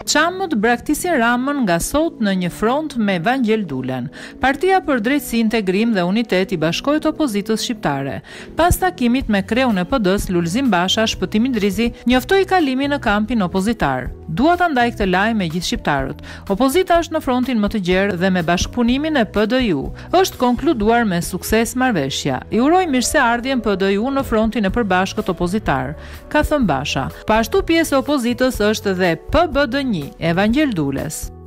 Çamët braktisin Ramën nga sot në një front me Vangjel Dulen. Partia për Drejtësi, Integrim dhe Unitet i bashkohet opozitës shqiptare. Pas takimit me kreun e PD-s Lulzim Basha, Shpëtimi Drizi njoftoi kalimin në kampin opozitar. Dua ta ndaj këtë lajm me gjithë shqiptarët. Opozita është në frontin më të gjerë dhe me bashkëpunimin e PD-ju është konkluduar me sukses marrëveshja. I uroj mirëseardhjen PD-ju në frontin e përbashkët opozitar, ka thënë Basha. Po ashtu pjesë e opozitës është dhe PBD1 e Vangjel Dules.